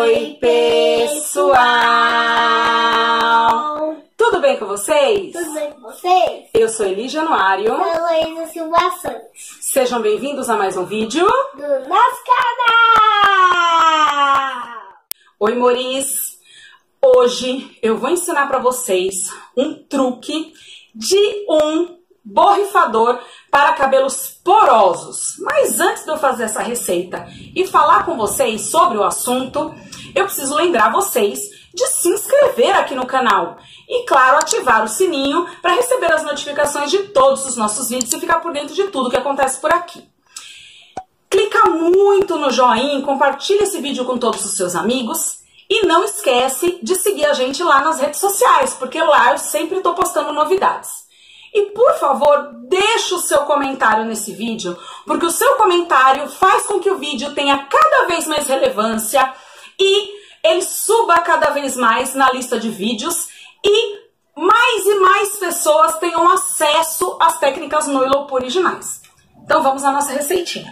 Oi, pessoal! Tudo bem com vocês? Tudo bem com vocês? Eu sou Eli Januário. Eu sou Heloísa Silva Santos. Sejam bem-vindos a mais um vídeo Do nosso canal! Oi, Moris! Hoje eu vou ensinar para vocês um truque de um borrifador para cabelos porosos. Mas antes de eu fazer essa receita e falar com vocês sobre o assunto, eu preciso lembrar vocês de se inscrever aqui no canal e, claro, ativar o sininho para receber as notificações de todos os nossos vídeos e ficar por dentro de tudo que acontece por aqui. Clica muito no joinha, compartilha esse vídeo com todos os seus amigos e não esquece de seguir a gente lá nas redes sociais, porque lá eu sempre estou postando novidades. E, por favor, deixe o seu comentário nesse vídeo, porque o seu comentário faz com que o vídeo tenha cada vez mais relevância e ele suba cada vez mais na lista de vídeos e mais pessoas tenham acesso às técnicas no Ilopu originais. Então, vamos à nossa receitinha.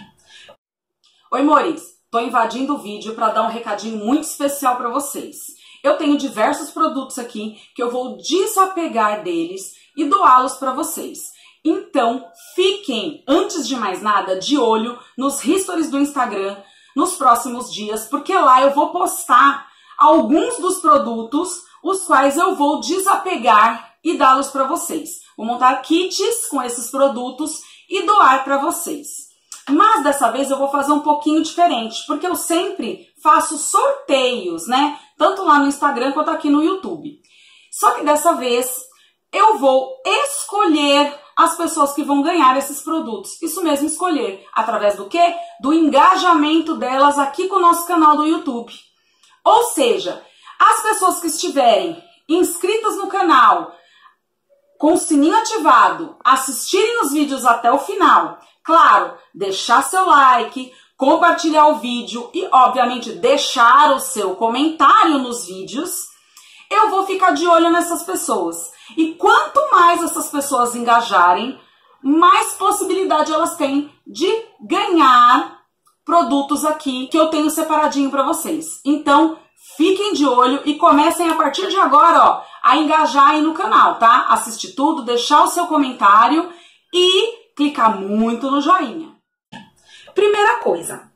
Oi, Moris. Tô invadindo o vídeo para dar um recadinho muito especial para vocês. Eu tenho diversos produtos aqui que eu vou desapegar deles e doá-los para vocês. Então, fiquem, antes de mais nada, de olho nos stories do Instagram nos próximos dias, porque lá eu vou postar alguns dos produtos, os quais eu vou desapegar e dá-los para vocês. Vou montar kits com esses produtos e doar para vocês. Mas dessa vez eu vou fazer um pouquinho diferente, porque eu sempre faço sorteios, né? Tanto lá no Instagram quanto aqui no YouTube. Só que dessa vez eu vou escolher as pessoas que vão ganhar esses produtos. Isso mesmo, escolher. Através do quê? Do engajamento delas aqui com o nosso canal do YouTube. Ou seja, as pessoas que estiverem inscritas no canal, com o sininho ativado, assistirem os vídeos até o final, claro, deixar seu like, compartilhar o vídeo e, obviamente, deixar o seu comentário nos vídeos, eu vou ficar de olho nessas pessoas. E quanto mais essas pessoas engajarem, mais possibilidade elas têm de ganhar produtos aqui que eu tenho separadinho para vocês. Então, fiquem de olho e comecem a partir de agora, ó, a engajar aí no canal, tá? Assistir tudo, deixar o seu comentário e clicar muito no joinha. Primeira coisa,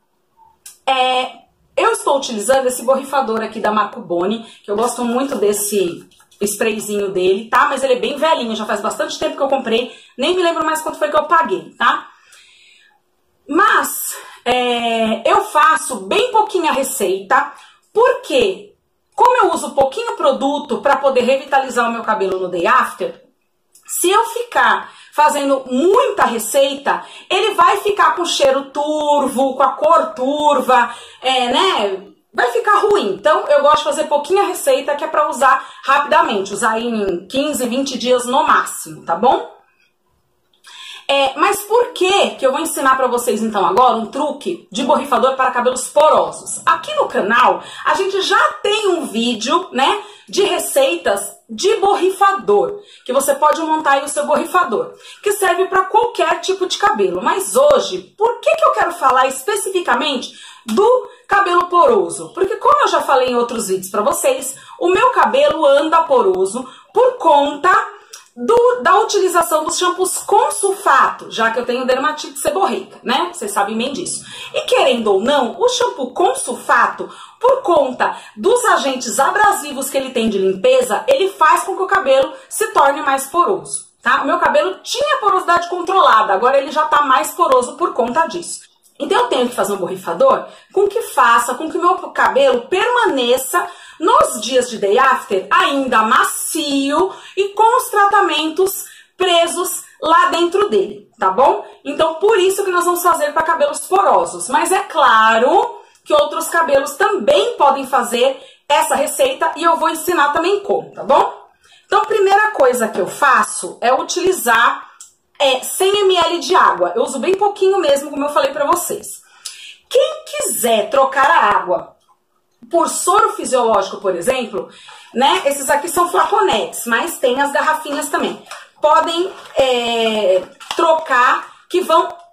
eu estou utilizando esse borrifador aqui da Macubone, que eu gosto muito desse sprayzinho dele, tá? Mas ele é bem velhinho, já faz bastante tempo que eu comprei, nem me lembro mais quanto foi que eu paguei, tá? Mas eu faço bem pouquinha receita, porque como eu uso pouquinho produto para poder revitalizar o meu cabelo no day after, se eu ficar fazendo muita receita, ele vai ficar com cheiro turvo, com a cor turva, né? Vai ficar ruim. Então, eu gosto de fazer pouquinha receita que é para usar rapidamente, usar em 15, 20 dias no máximo, tá bom? Mas por que eu vou ensinar para vocês então agora um truque de borrifador para cabelos porosos? Aqui no canal, a gente já tem um vídeo, né, de receitas de borrifador, que você pode montar aí o seu borrifador, que serve para qualquer tipo de cabelo. Mas hoje, por que eu quero falar especificamente do cabelo poroso? Porque como eu já falei em outros vídeos para vocês, o meu cabelo anda poroso por conta da utilização dos shampoos com sulfato, já que eu tenho dermatite seborreica, né? Vocês sabem bem disso. E querendo ou não, o shampoo com sulfato, por conta dos agentes abrasivos que ele tem de limpeza, ele faz com que o cabelo se torne mais poroso, tá? O meu cabelo tinha porosidade controlada, agora ele já tá mais poroso por conta disso. Então eu tenho que fazer um borrifador com que faça com que o meu cabelo permaneça nos dias de day after ainda macio e com os tratamentos presos lá dentro dele, tá bom? Então por isso que nós vamos fazer para cabelos porosos. Mas é claro que outros cabelos também podem fazer essa receita e eu vou ensinar também como, tá bom? Então a primeira coisa que eu faço é utilizar 100 ml de água. Eu uso bem pouquinho mesmo, como eu falei pra vocês. Quem quiser trocar a água por soro fisiológico, por exemplo, né? Esses aqui são flaconetes, mas tem as garrafinhas também. Podem trocar, que vão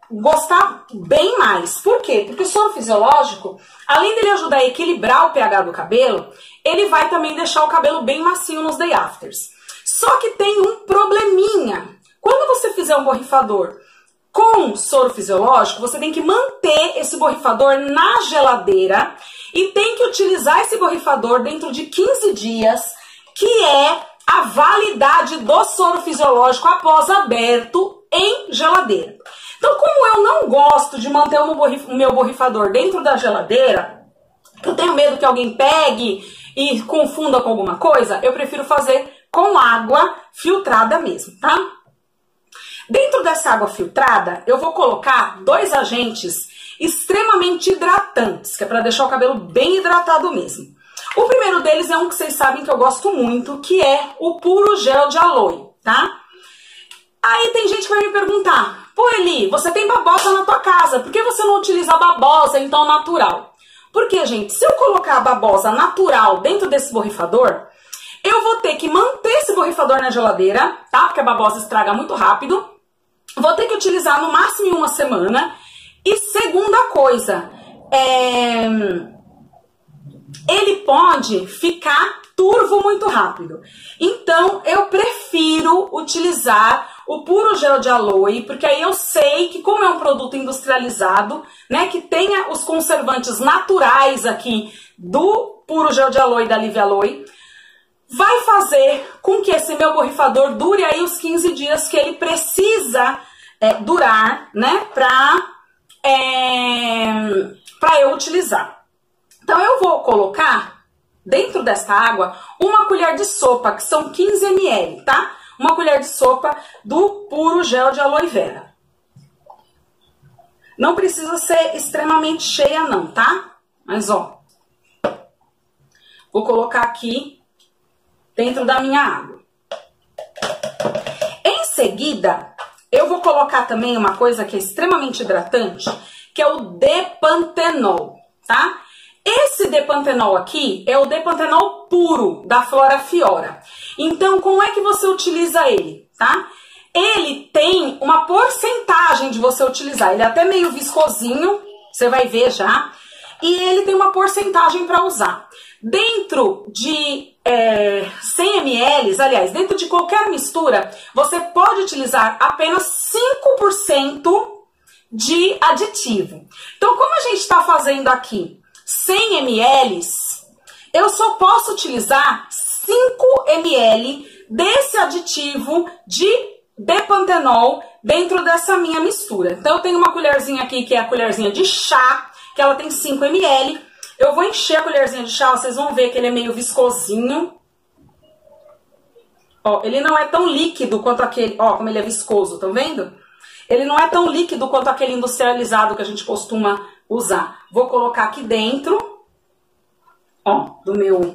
gostar bem mais. Por quê? Porque o soro fisiológico, além dele ajudar a equilibrar o pH do cabelo, ele vai também deixar o cabelo bem macio nos day afters. Só que tem um probleminha. Quando você fizer um borrifador com soro fisiológico, você tem que manter esse borrifador na geladeira e tem que utilizar esse borrifador dentro de 15 dias, que é a validade do soro fisiológico após aberto em geladeira. Então, como eu não gosto de manter o meu borrifador dentro da geladeira, eu tenho medo que alguém pegue e confunda com alguma coisa, eu prefiro fazer com água filtrada mesmo, tá? Dentro dessa água filtrada, eu vou colocar 2 agentes extremamente hidratantes, que é para deixar o cabelo bem hidratado mesmo. O primeiro deles é um que vocês sabem que eu gosto muito, que é o puro gel de aloe, tá? Aí tem gente que vai me perguntar, pô Eli, você tem babosa na tua casa, por que você não utiliza a babosa então natural? Porque, gente, se eu colocar a babosa natural dentro desse borrifador, eu vou ter que manter esse borrifador na geladeira, tá? Porque a babosa estraga muito rápido. Vou ter que utilizar no máximo em 1 semana. E segunda coisa, ele pode ficar turvo muito rápido. Então, eu prefiro utilizar o puro gel de aloe, porque aí eu sei que, como é um produto industrializado, né, que tenha os conservantes naturais aqui do puro gel de aloe da Live Aloe, vai fazer com que esse meu borrifador dure aí os 15 dias que ele precisa durar, né, para eu utilizar. Então, eu vou colocar dentro dessa água 1 colher de sopa, que são 15 ml, tá? 1 colher de sopa do puro gel de aloe vera. Não precisa ser extremamente cheia não, tá? Mas, ó, vou colocar aqui dentro da minha água. Em seguida, eu vou colocar também uma coisa que é extremamente hidratante, que é o Depantenol, tá? Esse Depantenol aqui é o Depantenol puro da Flora Fiora. Então, como é que você utiliza ele, tá? Ele tem uma porcentagem de você utilizar. Ele é até meio viscosinho, você vai ver já. E ele tem uma porcentagem para usar. Dentro de 100 ml, aliás, dentro de qualquer mistura, você pode utilizar apenas 5% de aditivo. Então, como a gente está fazendo aqui 100 ml, eu só posso utilizar 5 ml desse aditivo de Depantenol dentro dessa minha mistura. Então, eu tenho uma colherzinha aqui, que é a colherzinha de chá, que ela tem 5 ml. Eu vou encher a colherzinha de chá, vocês vão ver que ele é meio viscosinho. Ó, ele não é tão líquido quanto aquele, ó, como ele é viscoso, estão vendo? Ele não é tão líquido quanto aquele industrializado que a gente costuma usar. Vou colocar aqui dentro, ó, do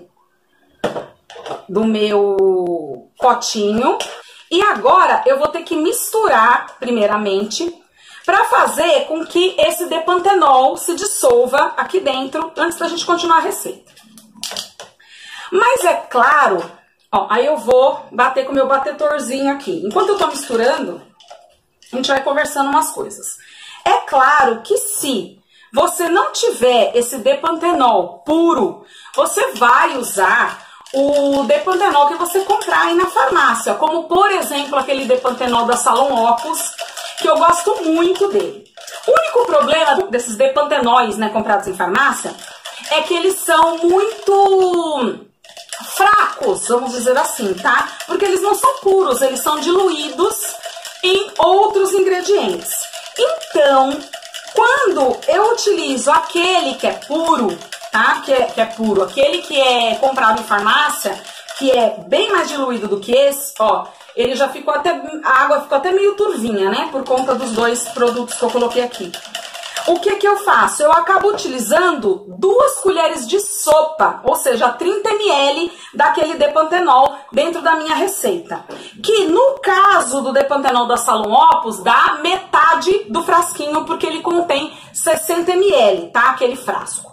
meu potinho. E agora eu vou ter que misturar, primeiramente, para fazer com que esse Depantenol se dissolva aqui dentro, antes da gente continuar a receita. Mas é claro, ó, aí eu vou bater com o meu batetorzinho aqui. Enquanto eu tô misturando, a gente vai conversando umas coisas. É claro que se você não tiver esse Depantenol puro, você vai usar o Depantenol que você comprar aí na farmácia, como por exemplo aquele Depantenol da Salon Opus, que eu gosto muito dele. O único problema desses Depantenóis, né, comprados em farmácia, é que eles são muito fracos, vamos dizer assim, tá? Porque eles não são puros, eles são diluídos em outros ingredientes. Então, quando eu utilizo aquele que é puro, tá? Que é puro, aquele que é comprado em farmácia, que é bem mais diluído do que esse, ó, ele já ficou até, a água ficou até meio turvinha, né? Por conta dos 2 produtos que eu coloquei aqui. O que que eu faço? Eu acabo utilizando 2 colheres de sopa, ou seja, 30 ml daquele Depantenol dentro da minha receita. Que no caso do Depantenol da Salon Opus, dá metade do frasquinho, porque ele contém 60 ml, tá? Aquele frasco.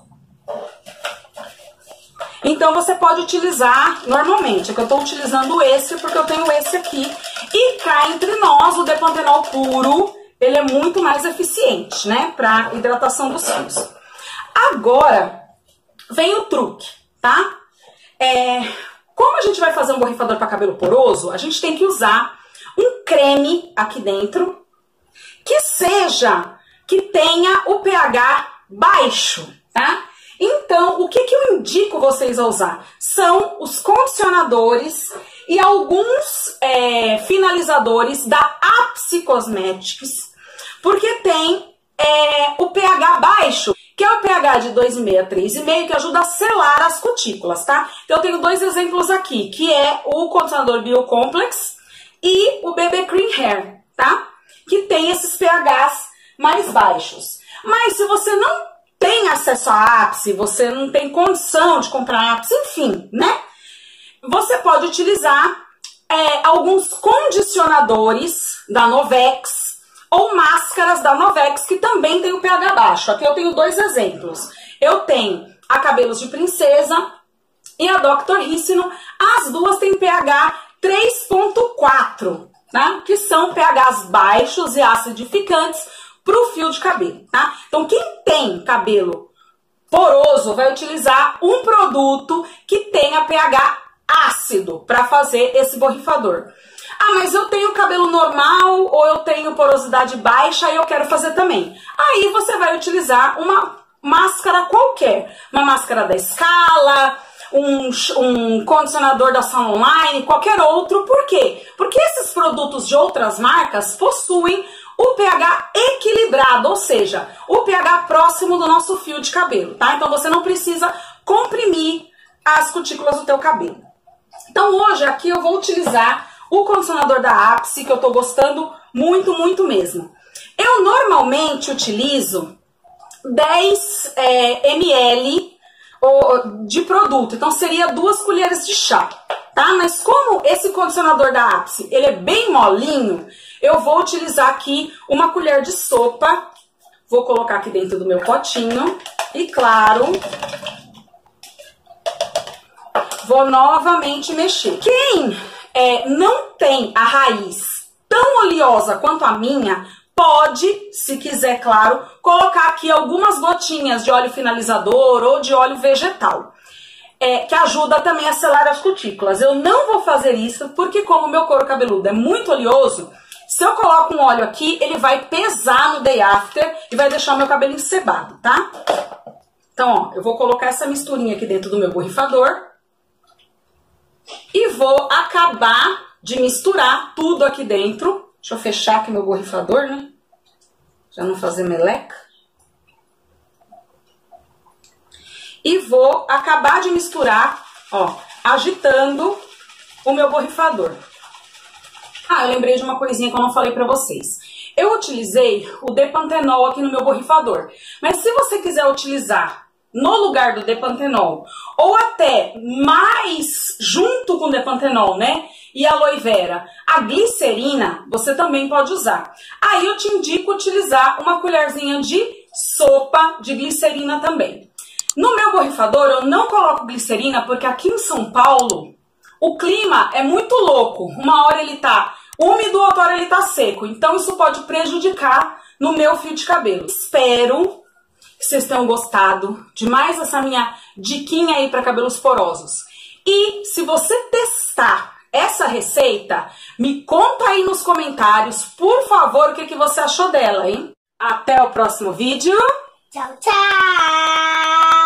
Então, você pode utilizar normalmente, é que eu estou utilizando esse porque eu tenho esse aqui. E cá entre nós, o Depantenol puro, ele é muito mais eficiente, né, para hidratação dos fios. Agora, vem o truque, tá? Como a gente vai fazer um borrifador para cabelo poroso, a gente tem que usar um creme aqui dentro que tenha o pH baixo, tá? Então, o que eu indico vocês a usar? São os condicionadores e alguns finalizadores da Apsi Cosmetics, porque tem o pH baixo, que é o pH de 2,5 a 3,5, que ajuda a selar as cutículas, tá? Então, eu tenho dois exemplos aqui, que é o condicionador Biocomplex e o BB Cream Hair, tá? Que tem esses pHs mais baixos. Mas se você não tem acesso à Apsi, você não tem condição de comprar Apsi, enfim, né? Você pode utilizar alguns condicionadores da Novex ou máscaras da Novex que também tem o pH baixo. Aqui eu tenho dois exemplos. Eu tenho a Cabelos de Princesa e a Dr. Ricino. As duas têm pH 3,4, tá? Que são pHs baixos e acidificantes para o fio de cabelo, tá? Então, quem tem cabelo poroso vai utilizar um produto que tenha pH ácido para fazer esse borrifador. Ah, mas eu tenho cabelo normal ou eu tenho porosidade baixa e eu quero fazer também. Aí você vai utilizar uma máscara qualquer, uma máscara da Scala, um condicionador da Salon Online, qualquer outro. Por quê? Porque esses produtos de outras marcas possuem o pH equilibrado, ou seja, o pH próximo do nosso fio de cabelo, tá? Então você não precisa comprimir as cutículas do teu cabelo. Então hoje aqui eu vou utilizar o condicionador da Apsi, que eu tô gostando muito, muito mesmo. Eu normalmente utilizo 10 ml de produto, então seria 2 colheres de chá, tá? Mas como esse condicionador da Apsi, ele é bem molinho, eu vou utilizar aqui uma colher de sopa, vou colocar aqui dentro do meu potinho e, claro, vou novamente mexer. Quem não tem a raiz tão oleosa quanto a minha, pode, se quiser, claro, colocar aqui algumas gotinhas de óleo finalizador ou de óleo vegetal, que ajuda também a selar as cutículas. Eu não vou fazer isso porque, como o meu couro cabeludo é muito oleoso, se eu coloco um óleo aqui, ele vai pesar no day after e vai deixar o meu cabelo encebado, tá? Então, ó, eu vou colocar essa misturinha aqui dentro do meu borrifador e vou acabar de misturar tudo aqui dentro. Deixa eu fechar aqui meu borrifador, né? Já não fazer meleca. E vou acabar de misturar, ó, agitando o meu borrifador. Ah, eu lembrei de uma coisinha que eu não falei pra vocês. Eu utilizei o Depantenol aqui no meu borrifador. Mas se você quiser utilizar no lugar do Depantenol, ou até mais junto com o Depantenol, né? E a aloe vera, a glicerina, você também pode usar. Aí eu te indico utilizar uma colherzinha de sopa de glicerina também. No meu borrifador eu não coloco glicerina porque aqui em São Paulo o clima é muito louco. Uma hora ele tá úmido, outra hora ele tá seco. Então isso pode prejudicar no meu fio de cabelo. Espero que vocês tenham gostado de mais essa minha diquinha aí para cabelos porosos. E se você testar essa receita, me conta aí nos comentários, por favor, o que você achou dela, hein? Até o próximo vídeo. Tchau, tchau!